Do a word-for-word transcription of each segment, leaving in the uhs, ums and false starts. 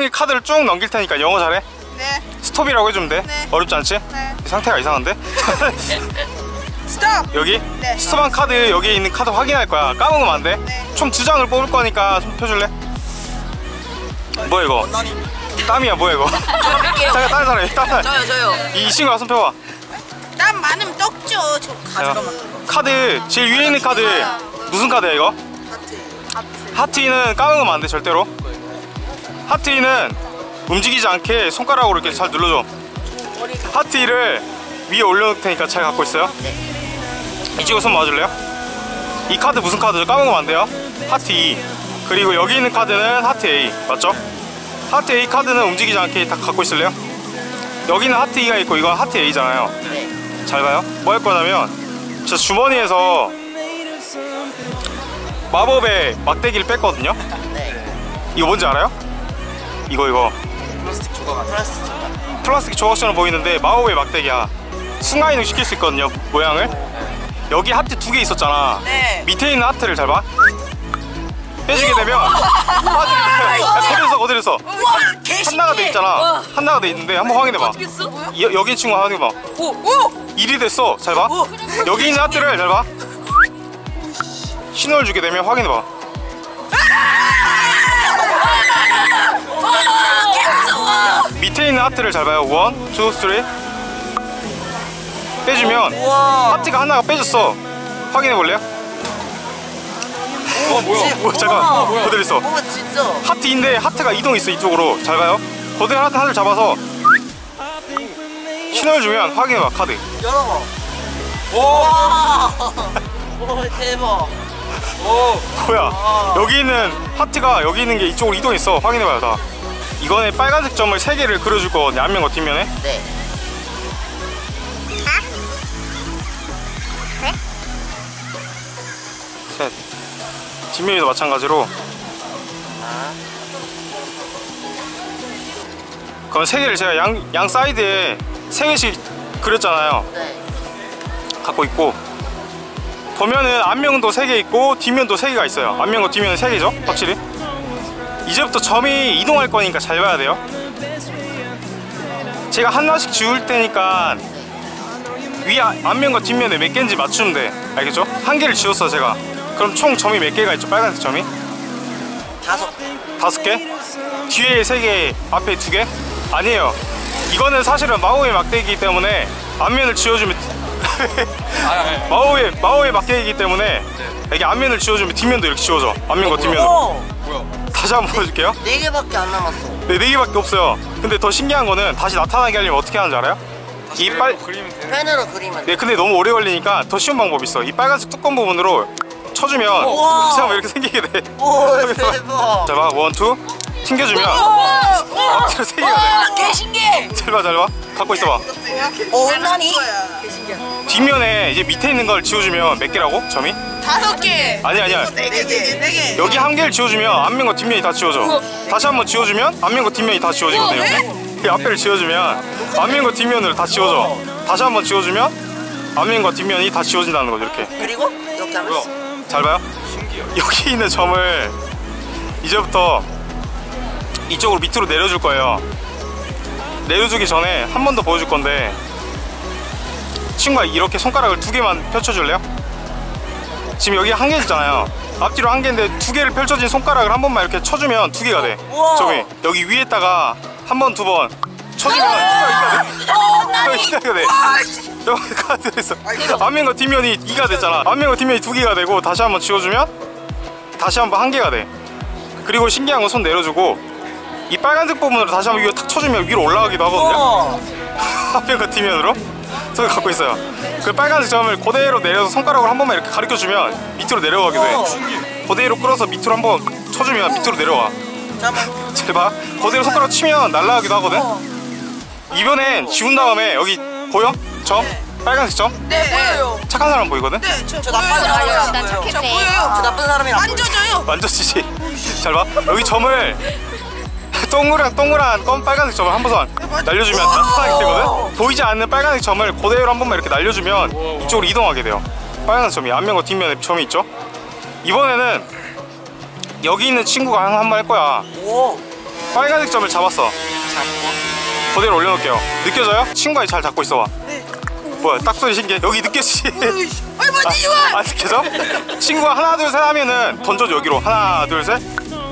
형이 카드를 쭉 넘길 테니까 영어 잘해? 네. 스톱이라고 해주면 돼? 네. 어렵지 않지? 네. 상태가 이상한데? 스톱! 여기? 네. 스톱한 카드 여기 있는 카드 확인할 거야. 까먹으면 안 돼? 네. 총 두 장을 뽑을 거니까 손 펴줄래? 뭐야 이거? 땀이야 뭐야 이거? 잠깐 다른 사람이 다른 사람. 저요 저요. 이 친구가 손 펴봐. 땀 많으면 떡죠. 저 자, 가져가. 카드 제일 위에 있는 카드 무슨 카드야 이거? 하트. 하트이는 까먹으면 안 돼 절대로. 하트이는 움직이지 않게 손가락으로 이렇게 잘 눌러줘. 하트이를 위에 올려놓을 테니까 잘 갖고 있어요. 이 친구 손 맞을래요? 이 카드 무슨 카드죠? 까먹으면 안 돼요. 하트 이. 그리고 여기 있는 카드는 하트 에이 맞죠? 하트 에이 카드는 움직이지 않게 다 갖고 있을래요? 여기는 하트 이가 있고 이건 하트 에이잖아요. 잘 봐요. 뭐 할 거냐면 저 주머니에서 마법의 막대기를 뺐거든요. 이거 뭔지 알아요? 이거 이거 플라스틱 조각. 플라스틱 조각. 플라스틱 조각처럼 보이는데 마법의 막대기야. 순간이동 시킬 수 있거든요 모양을. 여기 하트 두 개 있었잖아. 네. 밑에 있는 하트를 잘 봐. 빼주게 되면 거기를 써 거기를 써 한나가 돼 있잖아. 한나가 돼 있는데 한번 확인해봐. 어떻게 했어? 여, 여기 친구 확인해봐. 오! 오! 일이 됐어. 잘 봐. 여기 있는 하트를 잘 봐. 신호를 주게 되면 확인해봐. 밑에 있는 하트를 잘 봐요. 원, 투, 쓰리. 빼주면 하트가 하나가 빼졌어. 확인해 볼래요? 어 뭐야? 뭐야 잠깐. 그대로 있어. 오 진짜. 하트인데 하트가 이동했어 이쪽으로. 잘 봐요. 거대 하트 하나를 잡아서 신호를 주면 확인해봐 카드. 열어봐. 오! 오 대박. 오. 뭐야? 여기 있는 하트가 여기 있는 게 이쪽으로 이동했어. 확인해봐요 다. 이거는 빨간색 점을 세 개를 그려줄 거거든요. 앞면과 뒷면에. 네. 셋. 뒷면에도 마찬가지로. 그럼 세 개를 제가 양, 양 사이드에 세 개씩 그렸잖아요. 네. 갖고 있고 보면은 앞면도 세 개 있고 뒷면도 세 개가 있어요. 앞면과 뒷면은 세 개죠 확실히. 이제부터 점이 이동할 거니까 잘 봐야 돼요. 제가 하나씩 지울 테니까 위 앞면과 뒷면에 몇 개인지 맞추면 돼. 알겠죠? 한 개를 지웠어 제가. 그럼 총 점이 몇 개가 있죠? 빨간색 점이? 다섯. 다섯 개? 뒤에 세 개, 앞에 두 개? 아니에요. 이거는 사실은 마법의 막대기이기 때문에 앞면을 지워주면 마법의 마법의 막대기이기 때문에 이게 앞면을 지워주면 뒷면도 이렇게 지워져. 앞면과 뒷면으로. 다시 한번 보여줄게요. 네 개밖에 안 남았어. 네, 네 개밖에 없어요. 근데 더 신기한 거는 다시 나타나게 하려면 어떻게 하는지 알아요? 이 빨... 펜으로 그리면. 네, 근데 너무 오래 걸리니까 더 쉬운 방법이 있어. 이 빨간색 뚜껑 부분으로 쳐주면 다시 한번 이렇게 생기게 돼. 오 대박. 자 봐, 원, 투 튕겨주면 앞뒤로 세 개가 돼. 개 신기해. 잘 봐, 잘 봐. 갖고 있어봐. 오 나니? 뒷면에 이제 밑에 있는 걸 지워주면 몇 개라고? 점이? 다섯 개. 아니 아니야. 네 개. 네 개. 여기 한 개를 지워주면 앞면과 뒷면이 다 지워져. 다시 한번 지워주면 앞면과 뒷면이 다 지워지거든요. 이 앞에를 지워주면 앞면과 뒷면으로 다 지워져. 다시 한번 지워주면 앞면과 뒷면이 다 지워진다는 거죠. 이렇게. 그리고 이렇게 하면. 잘 봐요. 여기 있는 점을 이제부터 이쪽으로 밑으로 내려줄 거예요. 내려주기 전에 한 번 더 보여줄 건데 친구가 이렇게 손가락을 두 개만 펼쳐줄래요? 지금 여기 한 개 있잖아요. 앞뒤로 한 개인데 두 개를 펼쳐진 손가락을 한 번만 이렇게 쳐주면 두 개가 돼. 점이 여기 위에다가 한 번 두 번 쳐주면 이가 돼. 여기 카드 있어. 앞면과 뒷면이 이가 됐잖아. 앞면과 뒷면이 두 개가 되고 다시 한번 지워주면 다시 한번 한 개가 돼. 그리고 신기한 건 손 내려주고 이 빨간색 부분으로 다시 한번 위에 탁 쳐주면 위로 올라가기도 하거든요. 앞면과 뒷면으로 손을 갖고 있어요. 그 빨간색 점을 그대로 내려서 손가락으로 한 번만 이렇게 가리켜주면 밑으로 내려가기도 해. 그대로 끌어서 밑으로 한 번 쳐주면 밑으로 내려와. 잘 봐. 그대로 손가락 치면 날아가기도 하거든. 이번엔 지운 다음에 여기 보여? 점? 빨간색 점? 네. 보여요. 착한 사람 보이거든? 네. 저, 저 나쁜 보여요. 사람이야. 나 착해. 저 보여요. 저 나쁜 사람이랑. 만져줘요. 만져지지. 잘 봐. 여기 점을 동그란 동그란 검 빨간색 점을 한 번 날려주면 나타나게 되거든? 보이지 않는 빨간색 점을 그대로 한 번만 이렇게 날려주면 이쪽으로 이동하게 돼요. 빨간색 점이 앞면과 뒷면에 점이 있죠? 이번에는 여기 있는 친구가 한 번 할 거야. 오. 빨간색 점을 잡았어. 그대로 올려놓을게요. 느껴져요? 친구가 잘 잡고 있어봐. 네. 뭐야 딱 소리 신기해. 여기 느껴지지? 아이 뭐지 이거? 아, 안 느껴져? 친구가 하나 둘 셋 하면은 던져줘. 여기로 하나 둘 셋.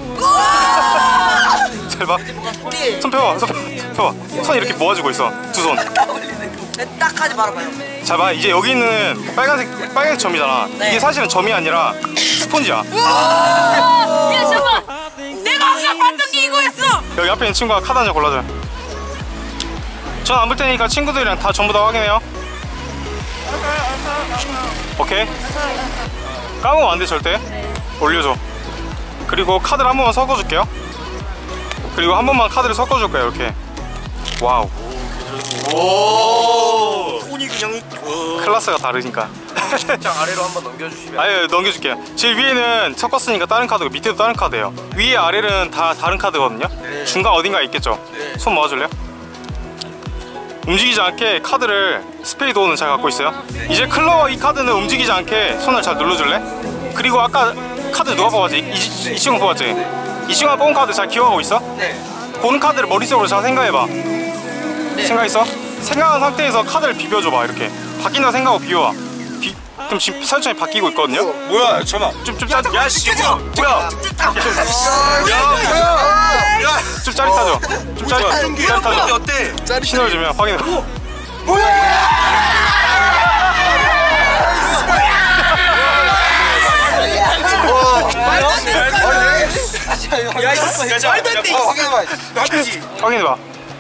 잘 봐. 손 펴봐. 손 펴봐. 손 이렇게 모아주고 있어. 두 손. 딱 하지 말아봐요. 잘 봐. 이제 여기 있는 빨간색 빨간색 점이잖아. 네. 이게 사실은 점이 아니라 스펀지야. 야 잠깐. 내가 아까 봤던 게 이거였어. 여기 앞에 있는 친구가 카드 한 장 골라줘요. 전 안 볼 테니까 친구들이랑 다 전부 다 확인해요. 오케이. 까먹으면 안 돼 절대. 올려줘. 그리고 카드를 한 번만 섞어줄게요. 그리고 한 번만 카드를 섞어줄 거예요. 이렇게. 와우. 오 손이 그냥 클래스가 다르니까. 장 아래로 한번 넘겨주시면. 아예 넘겨줄게요. 제일 위에는 섞었으니까 다른 카드고 밑에도 다른 카드예요. 위에 아래는 다 다른 카드거든요. 네. 중간 어딘가에 있겠죠. 네. 손 모아줄래요? 움직이지 않게 카드를 스페이드오는 잘 갖고 있어요. 이제 클로버 이 카드는 움직이지 않게 손을 잘 눌러줄래? 그리고 아까 카드 누가 뽑았지? 이, 이 친구 뽑았지? 이 친구가 뽑은 카드 잘 기억하고 있어? 네. 보는 카드를 머릿속으로 잘 생각해봐. 생각했어? 생각한 상태에서 카드를 비벼줘봐. 이렇게 바뀐다 생각하고 비워봐. 비, 그럼 지금 설정이 바뀌고 있거든요? 뭐야 잠깐. 좀, 좀 짜, 야 씨. 뭐야? 뭐야? 야 뭐야? 야 좀 짜릿하죠? 좀 짜릿, 짜릿하죠? 어때? 신호를 주면 확인해봐. 야 이거 야 자. 확인해봐. 나쁘지. 확인해봐.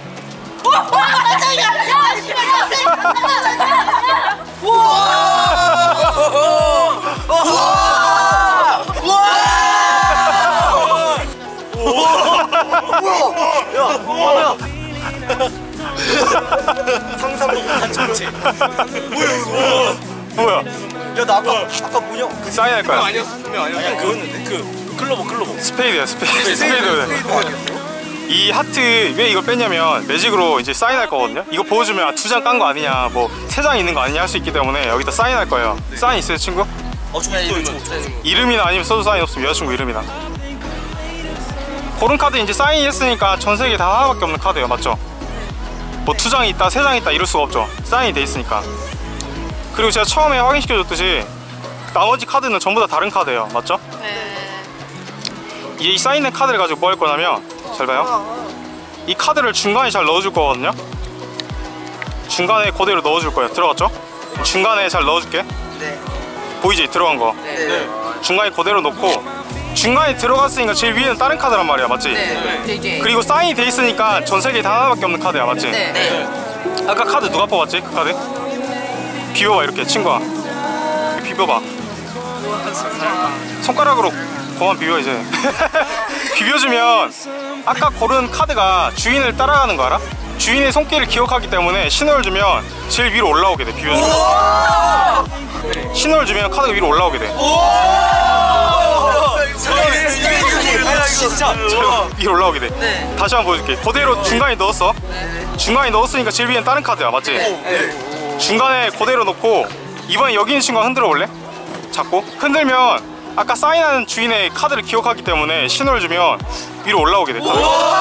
상상도 못한 전체. 뭐야 이거? 뭐야? 야 나 아까 아까 뭐냐? 그 사인할 거야. 아니었어. 분명 아니었어. 그거였는데 그 클로버 클로버. 스페이드야, 스페이드. 스페이드. 이 하트 왜 이걸 뺐냐면 매직으로 이제 사인할 거거든요. 이거 보여주면 두 장 깐 거 아니냐, 뭐 세 장 있는 거 아니냐 할 수 있기 때문에 여기다 사인할 거예요. 사인 있어요, 친구? 어 좀 이거 좀. 이름이나 아니면 써도 사인 없으면 여자친구 이름이나. 고른 카드 이제 사인이 했으니까 전 세계 다 하나밖에 없는 카드예요, 맞죠? 뭐 두 장이 있다, 세 장이 있다 이럴 수가 없죠. 사인이 돼 있으니까. 그리고 제가 처음에 확인시켜줬듯이 나머지 카드는 전부 다 다른 카드예요, 맞죠? 네. 이제 이 사인된 카드를 가지고 뭐 할 거냐면, 잘 봐요. 이 카드를 중간에 잘 넣어줄 거거든요. 중간에 그대로 넣어줄 거예요. 들어갔죠? 중간에 잘 넣어줄게. 네. 보이지? 들어간 거. 네. 중간에 그대로 넣고, 중간에 들어갔으니까 제일 위에는 다른 카드란 말이야, 맞지? 네. 되게. 그리고 사인이 돼 있으니까 전 세계에 다 하나밖에 없는 카드야, 맞지? 네. 네. 아까 카드 누가 뽑았지? 그 카드? 비벼봐, 이렇게 친구야. 비벼봐. 손가락으로 그만 비벼 이제. 비벼주면 아까 고른 카드가 주인을 따라가는 거 알아? 주인의 손길을 기억하기 때문에 신호를 주면 제일 위로 올라오게 돼. 비벼주면 신호를 주면 카드가 위로 올라오게 돼. 진짜. 위로 올라오게 돼. 네. 다시 한번 보여줄게. 그대로 중간에 넣었어. 중간에 넣었으니까 제일 위엔 다른 카드야, 맞지? 네. 중간에 그대로 놓고 이번에 여기 있는 친구가 흔들어 볼래? 잡고 흔들면 아까 사인하는 주인의 카드를 기억하기 때문에 신호를 주면 위로 올라오게 돼.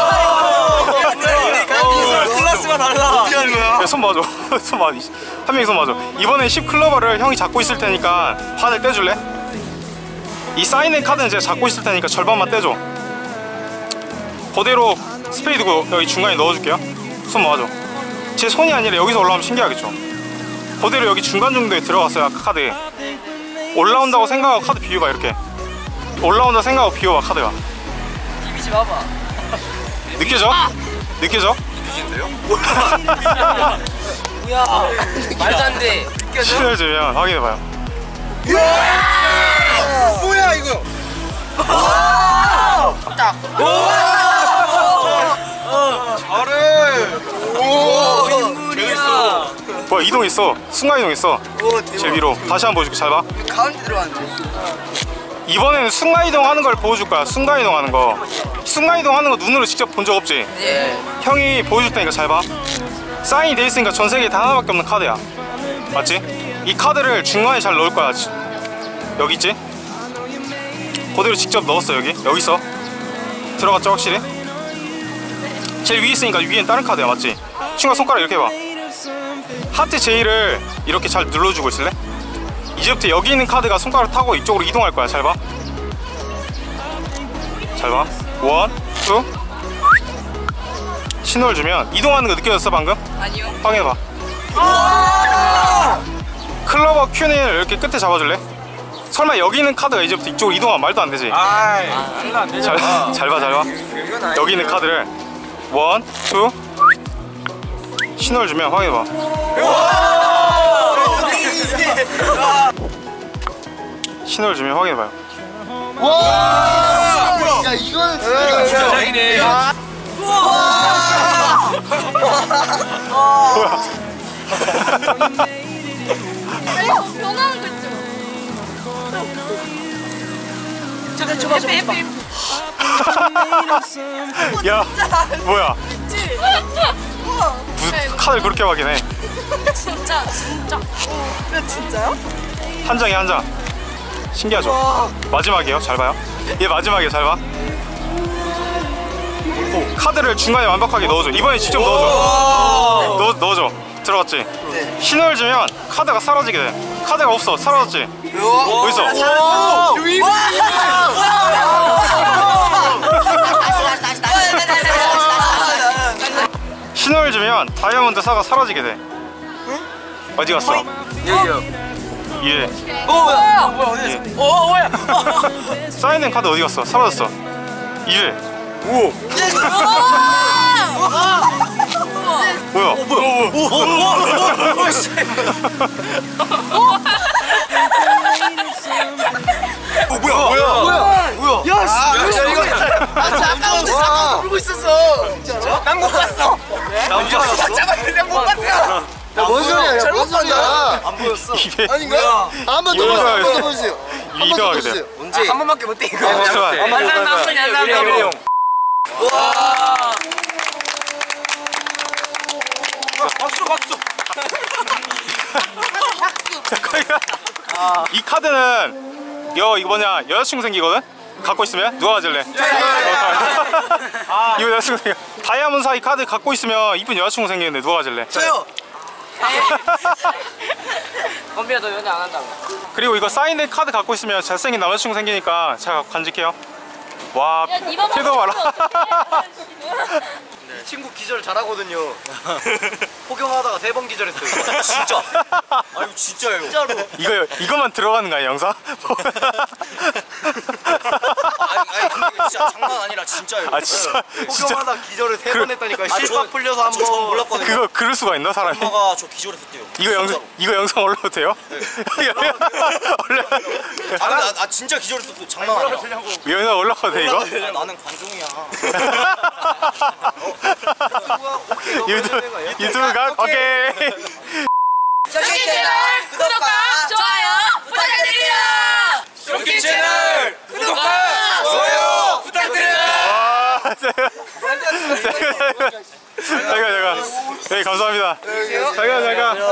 클래스가 달라. 어떻게 하는 거야? 야, 손 맞아. 손 맞아. 한 명이 손 맞아. 이번엔 십 클로버를 형이 잡고 있을 테니까 반을 떼줄래? 이 사인된 카드는 제가 잡고 있을 테니까 절반만 떼줘. 그대로 스페이드 여기 중간에 넣어줄게요. 손 맞아. 제 손이 아니라 여기서 올라오면 신기하겠죠. 그대로 여기 중간 정도에 들어갔어요. 아까 카드 올라온다고 생각하고 카드 비워봐. 이렇게 올라온다고 생각하고 비워봐. 카드가 비비지 마봐. 느껴져? 느껴져? 뭐야? 말도 안 돼. 신호를 주면 확인해봐요. 뭐야 이거? 딱. 잘해. 오 인물이야. 뭐야, 이동했어. 순간 이동했어. 오 대박. 제일 위로 다시 한번 보여줄게. 잘 봐. 가운데 들어왔는데. 이번에는 순간이동 하는 걸 보여줄 거야. 순간이동 하는 거. 순간이동 하는 거 눈으로 직접 본 적 없지? 네. 형이 보여줄 테니까 잘 봐. 사인이 돼 있으니까 전 세계에 단 하나밖에 없는 카드야, 맞지? 이 카드를 중간에 잘 넣을 거야. 여기 있지? 그대로 직접 넣었어. 여기 여기 있어. 들어갔죠? 확실히? 제일 위에 있으니까 위엔 다른 카드야, 맞지? 친구가 손가락 이렇게 해봐. 하트 제이를 이렇게 잘 눌러주고 있을래? 이제부터 여기 있는 카드가 손가락 타고 이쪽으로 이동할 거야. 잘 봐. 잘 봐. 원, 투. 신호를 주면 이동하는 거 느껴졌어 방금? 아니요. 확인해봐. 클로버 큐넨을 이렇게 끝에 잡아줄래? 설마 여기 있는 카드가 이제부터 이쪽으로 이동하면 말도 안 되지? 아이 장난 안 잘, 되잖아. 잘 봐, 잘 봐. 이건 아니. 여기 있는 카드를 원, 투. 신호를 주면 확인해봐. 신호를 주면 확인해봐요. 와! 야 이거는 진짜 진짜 짱이네. 뭐야? 이거 변하는 거 있죠? 잠깐 줘봐 줘봐. 해피, 해피. 야, 뭐야? 있지? 무슨 카드를 그렇게 확인해? 진짜, 진짜. 야, 진짜요? 한 장에 한 장. 신기하죠? 마지막이에요. 잘 봐요. 얘 마지막이에요. 잘 봐. 오, 카드를 중간에 완벽하게 넣어줘. 이번에 직접 넣어줘. 넣어, 넣어줘. 들어갔지? 네. 신호를 주면 카드가 사라지게 돼. 카드가 없어. 사라졌지? 어디 있어? 신호를 주면 다이아몬드 사가 사라지게 돼. 어디 갔어? 예요. 얘. 오 뭐야? 뭐야 어디 예. 있어? 오 뭐야? 사인된 카드 어디 갔어? 사라졌어. 이래. 오. 뭐야? 어 뭐야 뭐야 뭐야. 야 야, 야, 이거 아까부터 잠깐 불고 있었어. 진짜로? 난못 봤어. 나못 봤어. 잠깐만 못 봤어. 야뭔 소리야? 야, 뭔 소리야? 안 보였어. 입에 아닌가? 한 번 더 이거 보세요. 한 번 이거 더 보세요. 한 번 더 이동하게 돼. 보세요. 언제? 한 번밖에 못 돼 이거. 어, 잠깐만. 한 번 더 보자. 한 형. 박수 박수. 이 카드는 여 이거 뭐냐 여자친구 생기거든? 갖고 있으면 누가 가질래? 아. 이거 여자친구 생겨. 다이아몬드 사이 카드 갖고 있으면 이쁜 여자친구 생기는데 누가 가질래? 저요. 건비야 너 연애 안 한다고. 그리고 이거 사인된 카드 갖고 있으면 잘생긴 남자친구 생기니까 잘 간직해요. 와, 야, 니만 태도 봐라. 친구 기절 잘하거든요. 포경하다가 세 번 기절했어요. 진짜. 아유 진짜예요. 진짜로. 이거 이거만 들어가는 거야 영상? 아니 아니 근데 진짜 장난 아니라 진짜예요. 아 진짜 진짜 포경하다 기절을 세 그- 번 했다니까. 아, 실밥 저- 풀려서 한 저- 저 번. 몰랐거든요. 그거 그럴 수가 있나 사람이? 엄마가 저 기절했었대요. 이거 영상 이거 영상 올려도 돼요? 올려 아 근데 나, 나 진짜 기절했었어. 장난 아니야. 이 영상 올라가도 돼 이거? 아, 나는 관종이야. 유튜브 유튜브 각 오케이. 여기 채널 구독과 좋아요 부탁드립니다. 쇼키 채널 구독과 좋아요 부탁드려요. 와, 잠깐 잠깐. 네 감사합니다. 잠깐 잠깐.